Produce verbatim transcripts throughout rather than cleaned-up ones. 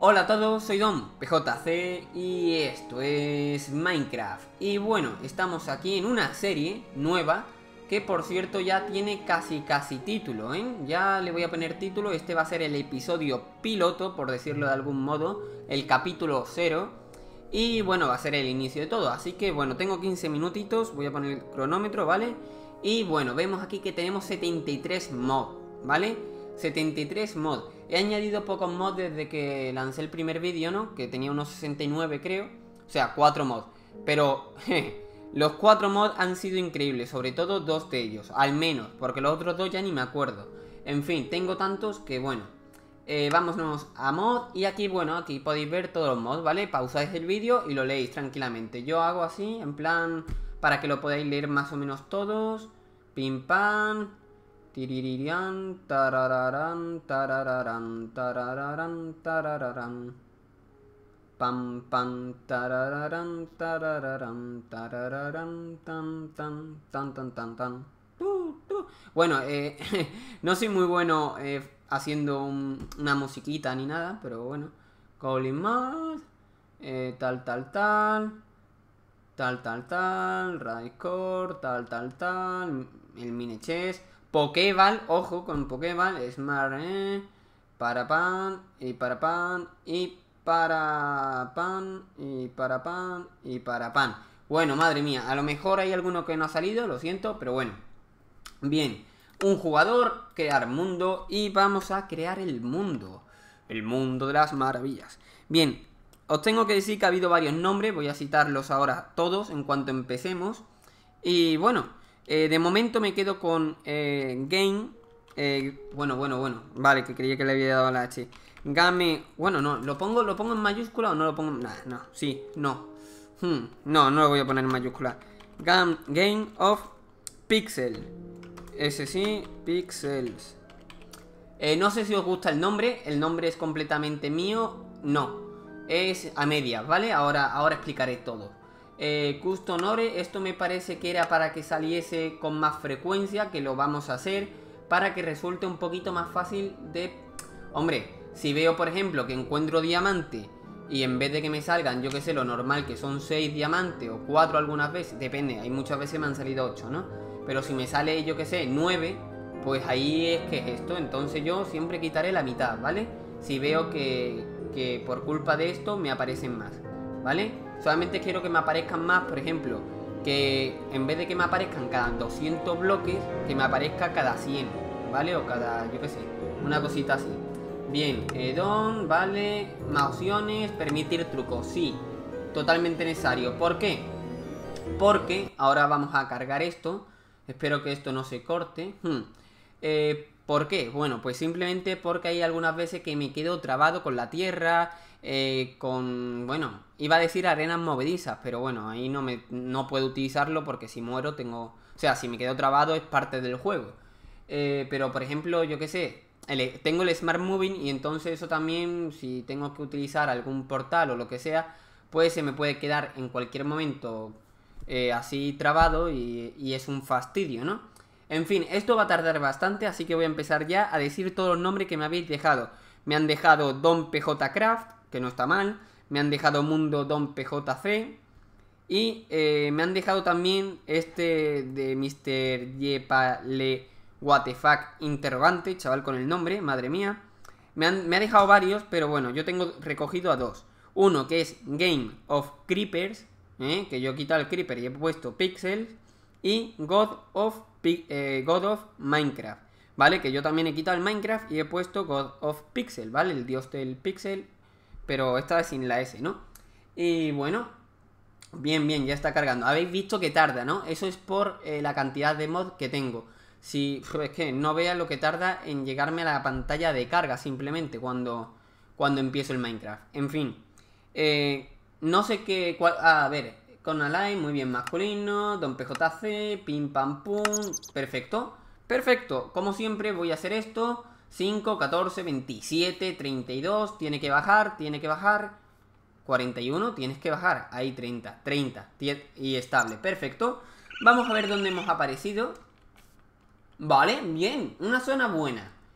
Hola a todos, soy Don P J C y esto es Minecraft. Y bueno, estamos aquí en una serie nueva que por cierto ya tiene casi casi título, ¿eh? Ya le voy a poner título, este va a ser el episodio piloto, por decirlo de algún modo, el capítulo cero. Y bueno, va a ser el inicio de todo, así que bueno, tengo quince minutitos, voy a poner el cronómetro, ¿vale? Y bueno, vemos aquí que tenemos setenta y tres mods, ¿vale? setenta y tres mods. He añadido pocos mods desde que lancé el primer vídeo, ¿no? Que tenía unos sesenta y nueve, creo. O sea, cuatro mods. Pero, jeje, los cuatro mods han sido increíbles. Sobre todo dos de ellos, al menos. Porque los otros dos ya ni me acuerdo. En fin, tengo tantos que, bueno. Eh, vámonos a mod. Y aquí, bueno, aquí podéis ver todos los mods, ¿vale? Pausáis el vídeo y lo leéis tranquilamente. Yo hago así, en plan, para que lo podáis leer más o menos todos. Pim pam. Tiriririan, tarararán, tarararán, tarararán, tarararán. Pam, pam, tarararán, tarararán, tarararán, tan, tan, tan, tan, tan, tan. Tu, tu. Bueno, eh, no soy muy bueno eh, haciendo un, una musiquita ni nada, pero bueno. Calling más, eh, tal, tal, tal. Tal, tal, tal, Raikor, tal, tal, tal, el mini chess, Pokéball, ojo con Pokéball, Smart, eh, para pan, y para pan, y para pan, y para pan, y para pan. Bueno, madre mía, a lo mejor hay alguno que no ha salido, lo siento, pero bueno. Bien, un jugador, crear mundo, y vamos a crear el mundo. El mundo de las maravillas. Bien. Os tengo que decir que ha habido varios nombres, voy a citarlos ahora todos en cuanto empecemos. Y bueno, eh, de momento me quedo con eh, Game. Eh, bueno, bueno, bueno, vale, que creía que le había dado la H. Game, bueno, no, ¿lo pongo, lo pongo en mayúscula o no lo pongo en...? Nah, no, sí, no. Hmm, no, no lo voy a poner en mayúscula. Game, Game of Pixel. Ese sí, Pixels. Eh, no sé si os gusta el nombre, el nombre es completamente mío, no. Es a medias, ¿vale? Ahora, ahora explicaré todo. eh, Custom Ore, esto me parece que era para que saliese con más frecuencia, que lo vamos a hacer, para que resulte un poquito más fácil de... Hombre, si veo por ejemplo que encuentro diamante y en vez de que me salgan, yo que sé, lo normal que son seis diamantes o cuatro algunas veces, depende, hay muchas veces me han salido ocho, ¿no? Pero si me sale, yo que sé, nueve, pues ahí es que es esto, entonces yo siempre quitaré la mitad, ¿vale? Si veo que... que por culpa de esto me aparecen más, ¿vale? Solamente quiero que me aparezcan más, por ejemplo, que en vez de que me aparezcan cada doscientos bloques, que me aparezca cada cien, ¿vale? O cada, yo qué sé, una cosita así. Bien, eh, don, vale, más opciones, permitir trucos, sí, totalmente necesario. ¿Por qué? Porque ahora vamos a cargar esto, espero que esto no se corte. Hmm. Eh... ¿Por qué? Bueno, pues simplemente porque hay algunas veces que me quedo trabado con la tierra, eh, con... bueno, iba a decir arenas movedizas, pero bueno, ahí no, me, no puedo utilizarlo porque si muero tengo... O sea, si me quedo trabado es parte del juego. Eh, pero por ejemplo, yo qué sé, el, tengo el Smart Moving y entonces eso también, si tengo que utilizar algún portal o lo que sea, pues se me puede quedar en cualquier momento eh, así trabado y, y es un fastidio, ¿no? En fin, esto va a tardar bastante, así que voy a empezar ya a decir todos los nombres que me habéis dejado. Me han dejado Don P J Craft, que no está mal. Me han dejado Mundo Don P J C. Y eh, me han dejado también este de mister Yepale What the fuck interrogante, chaval con el nombre, madre mía. Me, han, me ha dejado varios, pero bueno, yo tengo recogido a dos. Uno que es Game of Creepers, ¿eh? Que yo he quitado el Creeper y he puesto Pixels. Y God of Eh, God of Minecraft, ¿vale? Que yo también he quitado el Minecraft y he puesto God of Pixel, ¿vale? El dios del pixel, pero esta vez sin la S, ¿no? Y bueno, bien, bien, ya está cargando. Habéis visto que tarda, ¿no? Eso es por eh, la cantidad de mods que tengo. Si, es que no veas lo que tarda en llegarme a la pantalla de carga simplemente cuando, cuando empiezo el Minecraft. En fin, eh, no sé qué... Cuál, ah, a ver... Con Alay, muy bien, masculino, Don P J C, pim pam pum, perfecto, perfecto, como siempre voy a hacer esto, cinco, catorce, veintisiete, treinta y dos, tiene que bajar, tiene que bajar, cuarenta y uno, tienes que bajar, ahí treinta, treinta, y estable, perfecto, vamos a ver dónde hemos aparecido, vale, bien, una zona buena,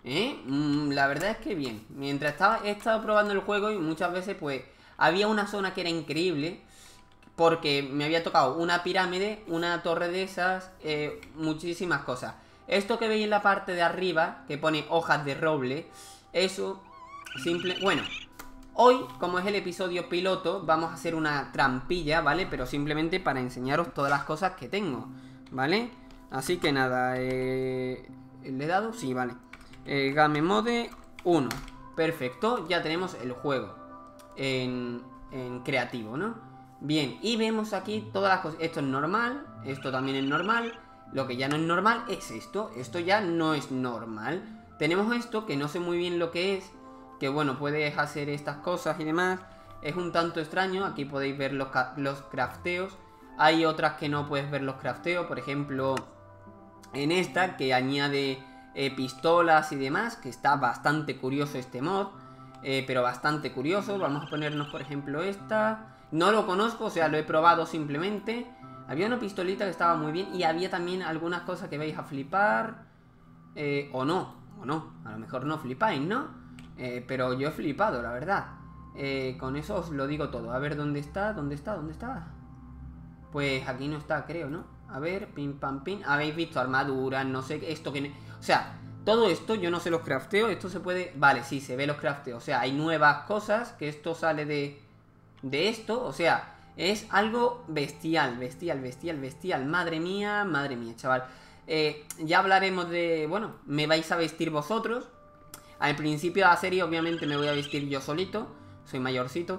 ¿Eh? Mm, la verdad es que bien. Mientras estaba, he estado probando el juego y muchas veces pues había una zona que era increíble porque me había tocado una pirámide, una torre de esas, eh, muchísimas cosas. Esto que veis en la parte de arriba, que pone hojas de roble, eso simple... Bueno, hoy, como es el episodio piloto, vamos a hacer una trampilla, ¿vale? Pero simplemente para enseñaros todas las cosas que tengo, ¿vale? Así que nada, eh... ¿le he dado? Sí, vale. eh, Game Mode uno. Perfecto, ya tenemos el juego en, en creativo, ¿no? Bien, y vemos aquí todas las cosas. Esto es normal, esto también es normal. Lo que ya no es normal es esto. Esto ya no es normal. Tenemos esto que no sé muy bien lo que es, que bueno, puedes hacer estas cosas y demás. Es un tanto extraño. Aquí podéis ver los, los crafteos. Hay otras que no puedes ver los crafteos. Por ejemplo, en esta que añade eh, pistolas y demás, que está bastante curioso este mod, eh, pero bastante curioso. Vamos a ponernos por ejemplo esta. No lo conozco, o sea, lo he probado simplemente. Había una pistolita que estaba muy bien. Y había también algunas cosas que vais a flipar, eh, o no, o no, a lo mejor no flipáis, ¿no? Eh, pero yo he flipado, la verdad. eh, Con eso os lo digo todo. A ver, ¿dónde está? ¿Dónde está? ¿Dónde está? Pues aquí no está, creo, ¿no? A ver, pim pam pim. Habéis visto armaduras, no sé, esto que... O sea, todo esto, yo no sé los crafteos. Esto se puede... Vale, sí, se ve los crafteos. O sea, hay nuevas cosas, que esto sale de... De esto, o sea, es algo bestial, bestial, bestial, bestial. Madre mía, madre mía, chaval. eh, Ya hablaremos de... Bueno, me vais a vestir vosotros. Al principio de la serie obviamente me voy a vestir yo solito. Soy mayorcito.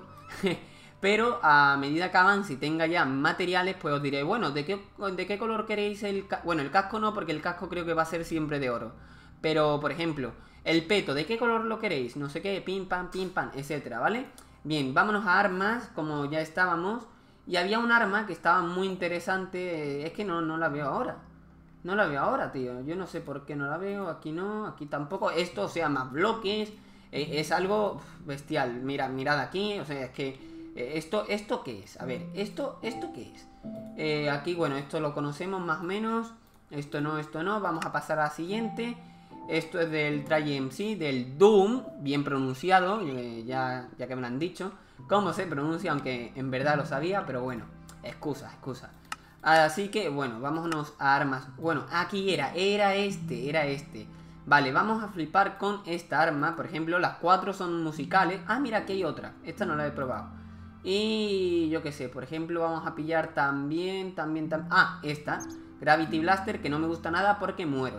Pero a medida que avance y tenga ya materiales, pues os diré, bueno, ¿de qué, de qué color queréis el casco? Bueno, el casco no, porque el casco creo que va a ser siempre de oro. Pero, por ejemplo, el peto, ¿de qué color lo queréis? No sé qué, pim, pam, pim, pam, etcétera, ¿vale? Bien, vámonos a armas, como ya estábamos. Y había un arma que estaba muy interesante. Es que no, no la veo ahora. No la veo ahora, tío. Yo no sé por qué no la veo. Aquí no, aquí tampoco. Esto, o sea, más bloques. Eh, es algo bestial. Mira, mirad aquí. O sea, es que... Eh, esto, ¿Esto qué es? A ver, ¿esto, esto qué es? Eh, aquí, bueno, esto lo conocemos más o menos. Esto no, esto no. Vamos a pasar a la siguiente. Esto es del TryMC, del Doom, bien pronunciado, eh, ya, ya que me lo han dicho. ¿Cómo se pronuncia? Aunque en verdad lo sabía, pero bueno, excusa, excusa. Así que, bueno, vámonos a armas. Bueno, aquí era, era este, era este. Vale, vamos a flipar con esta arma. Por ejemplo, las cuatro son musicales. Ah, mira, aquí hay otra. Esta no la he probado. Y yo qué sé, por ejemplo, vamos a pillar también, también, también... Ah, esta, Gravity Blaster, que no me gusta nada porque muero.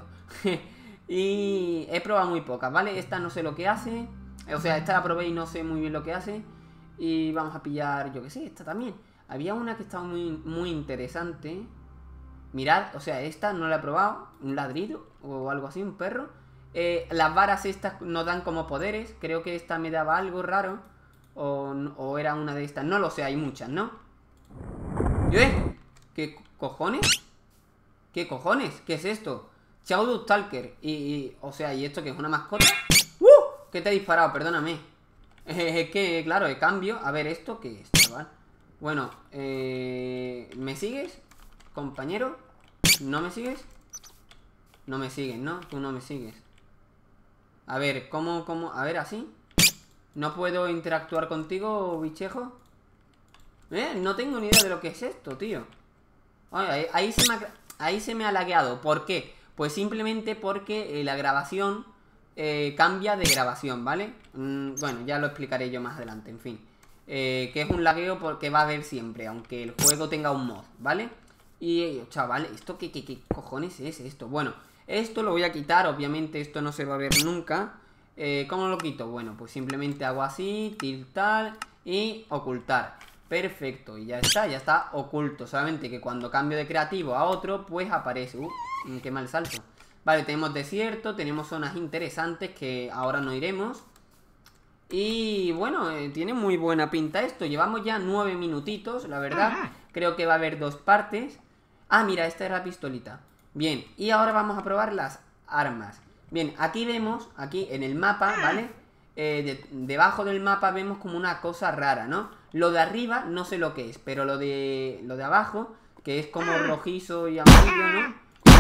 Y he probado muy pocas, ¿vale? Esta no sé lo que hace. O sea, esta la probé y no sé muy bien lo que hace. Y vamos a pillar, yo qué sé, esta también. Había una que estaba muy, muy interesante. Mirad, o sea, esta no la he probado. Un ladrido o algo así, un perro. eh, Las varas estas nos dan como poderes. Creo que esta me daba algo raro. O, o era una de estas, no lo sé, hay muchas, ¿no? ¿Eh? ¿Qué cojones? ¿Qué cojones? ¿Qué es esto? Shadow Stalker, y, y, o sea, ¿y esto qué es? ¿Una mascota? ¡Uh! ¿Qué te he disparado? Perdóname. Es eh, que, claro, de cambio. A ver, ¿esto qué es, chaval? Bueno, eh... ¿me sigues, compañero? ¿No me sigues? No me sigues, ¿no? Tú no me sigues. A ver, ¿cómo, cómo? A ver, ¿así? ¿No puedo interactuar contigo, bichejo? ¿Eh? No tengo ni idea de lo que es esto, tío. Ay, ahí, ahí, se me ha, ahí se me ha lagueado. ¿Por qué? Pues simplemente porque eh, la grabación eh, cambia de grabación, ¿vale? Mm, bueno, ya lo explicaré yo más adelante, en fin. Eh, que es un lagueo porque va a haber siempre, aunque el juego tenga un mod, ¿vale? Y, chaval, ¿esto qué, qué, qué cojones es esto? Bueno, esto lo voy a quitar, obviamente esto no se va a ver nunca. eh, ¿Cómo lo quito? Bueno, pues simplemente hago así, tiltar y ocultar. Perfecto, y ya está, ya está oculto. Solamente que cuando cambio de creativo a otro, pues aparece. Uh, qué mal salto. Vale, tenemos desierto, tenemos zonas interesantes que ahora no iremos. Y bueno, eh, tiene muy buena pinta esto. Llevamos ya nueve minutitos, la verdad. Creo que va a haber dos partes. Ah, mira, esta es la pistolita. Bien, y ahora vamos a probar las armas. Bien, aquí vemos, aquí en el mapa, ¿vale? Eh, de, debajo del mapa vemos como una cosa rara, ¿no? Lo de arriba no sé lo que es, pero lo de lo de abajo, que es como rojizo y amarillo, ¿no? Pues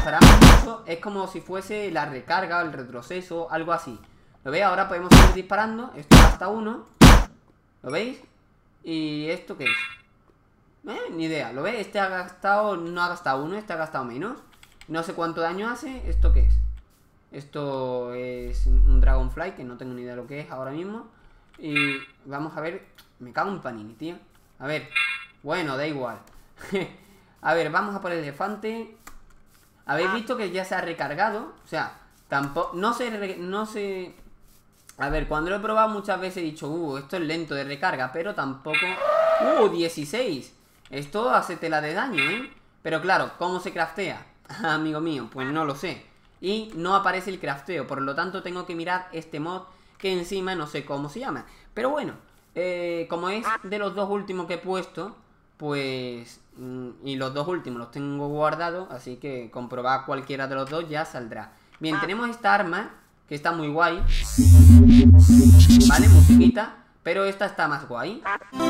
disparamos mucho, es como si fuese la recarga o el retroceso, algo así. ¿Lo veis? Ahora podemos seguir disparando. Esto gasta uno. ¿Lo veis? ¿Y esto qué es? Eh, ni idea. ¿Lo veis? Este ha gastado, no ha gastado uno, este ha gastado menos. No sé cuánto daño hace. ¿Esto qué es? Esto es un Dragonfly, que no tengo ni idea de lo que es ahora mismo. Y vamos a ver. Me cago en Panini, tío. A ver. Bueno, da igual. A ver, vamos a por el elefante. ¿Habéis visto que ya se ha recargado? O sea, tampoco... No se... No se... A ver, cuando lo he probado muchas veces he dicho, uh, esto es lento de recarga, pero tampoco... Uh, dieciséis. Esto hace tela de daño, ¿eh? Pero claro, ¿cómo se craftea? Amigo mío, pues no lo sé. Y no aparece el crafteo, por lo tanto tengo que mirar este mod que encima no sé cómo se llama. Pero bueno, eh, como es de los dos últimos que he puesto, pues... Y los dos últimos los tengo guardados, así que comprobar cualquiera de los dos ya saldrá. Bien, tenemos esta arma, que está muy guay. Vale, musiquita. Pero esta está más guay.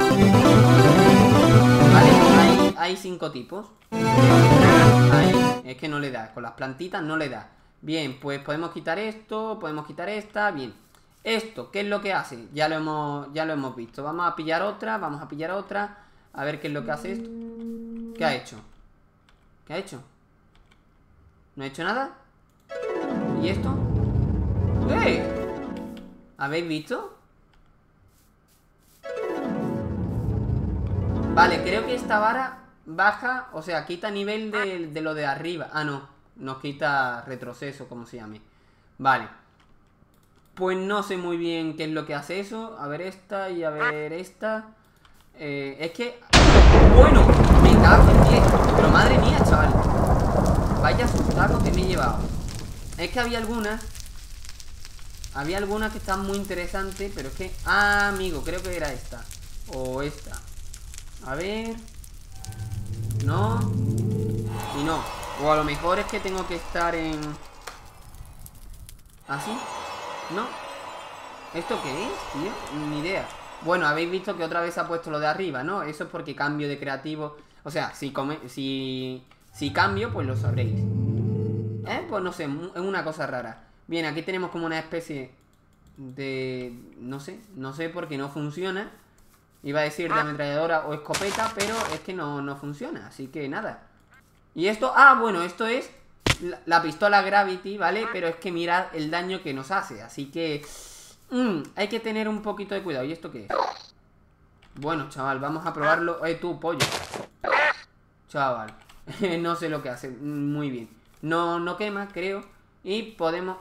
Vale, hay, hay cinco tipos. Ahí, es que no le da, con las plantitas no le da. Bien, pues podemos quitar esto, podemos quitar esta, bien. Esto, ¿qué es lo que hace? Ya lo hemos, ya lo hemos visto. Vamos a pillar otra, vamos a pillar otra. A ver qué es lo que hace esto. ¿Qué ha hecho? ¿Qué ha hecho? ¿No ha hecho nada? ¿Y esto? ¡Eh! ¿Habéis visto? Vale, creo que esta vara baja, o sea, quita nivel de, de lo de arriba. Ah, no, nos quita retroceso, como se llame. Vale. Pues no sé muy bien qué es lo que hace eso. A ver esta y a ver esta. Eh, es que... Bueno, me cago en diez. Pero madre mía, chaval. Vaya sustaco que me he llevado. Es que había algunas Había algunas que están muy interesantes, pero es que... Ah, amigo, creo que era esta. O esta. A ver... No. Y no. O a lo mejor es que tengo que estar en... ¿Así? ¿No? ¿Esto qué es, tío? Ni idea. Bueno, habéis visto que otra vez ha puesto lo de arriba, ¿no? Eso es porque cambio de creativo. O sea, si, come... si... si cambio, pues lo sabréis. ¿Eh? Pues no sé, es una cosa rara. Bien, aquí tenemos como una especie de... No sé, no sé por qué no funciona. Iba a decir de ametralladora o escopeta, pero es que no, no funciona, así que nada. Y esto, ah, bueno, esto es la, la pistola Gravity, ¿vale? Pero es que mirad el daño que nos hace, así que... Mmm, hay que tener un poquito de cuidado. ¿Y esto qué es? Bueno, chaval, vamos a probarlo. Eh, tú, pollo. Chaval, no sé lo que hace, muy bien. No, no quema, creo. Y podemos...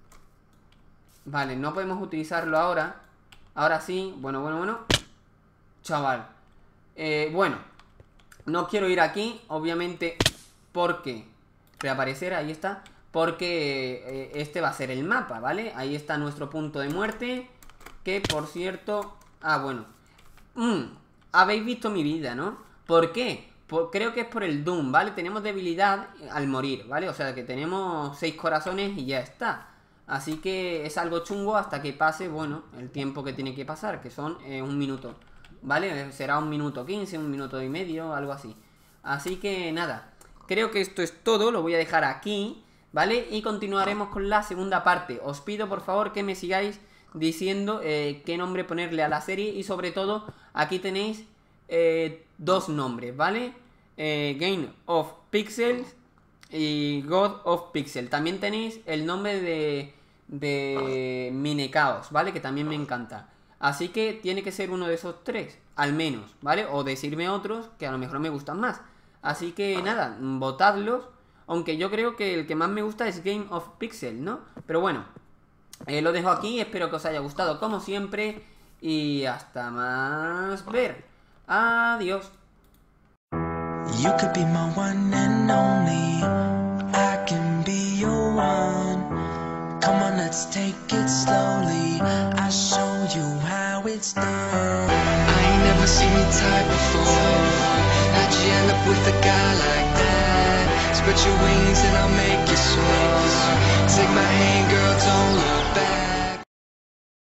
Vale, no podemos utilizarlo ahora. Ahora sí, bueno, bueno, bueno. Chaval, eh, bueno, no quiero ir aquí, obviamente, porque reaparecer, ahí está. Porque eh, este va a ser el mapa, ¿vale? Ahí está nuestro punto de muerte. Que, por cierto... Ah, bueno mm, habéis visto mi vida, ¿no? ¿Por qué? Por, creo que es por el Doom, ¿vale? Tenemos debilidad al morir, ¿vale? O sea, que tenemos seis corazones y ya está. Así que es algo chungo hasta que pase, bueno, el tiempo que tiene que pasar, que son eh, un minuto, ¿vale? Será un minuto quince, un minuto y medio, algo así. Así que nada, creo que esto es todo, lo voy a dejar aquí, ¿vale? Y continuaremos con la segunda parte. Os pido por favor que me sigáis diciendo eh, qué nombre ponerle a la serie. Y sobre todo, aquí tenéis eh, dos nombres, ¿vale? Eh, Game of Pixels y God of Pixel. También tenéis el nombre de, de Minecaos, ¿vale? Que también me encanta. Así que tiene que ser uno de esos tres, al menos, ¿vale? O decirme otros que a lo mejor me gustan más. Así que nada, votadlos. Aunque yo creo que el que más me gusta es Game of Pixel, ¿no? Pero bueno, eh, lo dejo aquí. Espero que os haya gustado como siempre. Y hasta más ver. Adiós. You could be my one and only. I can be your one. Come on, let's take it slowly. I'll show you how it's done. I ain't never seen your type before. How'd you end up with a guy like that? Spread your wings and I'll make you soar. Take my hand, girl, don't look back.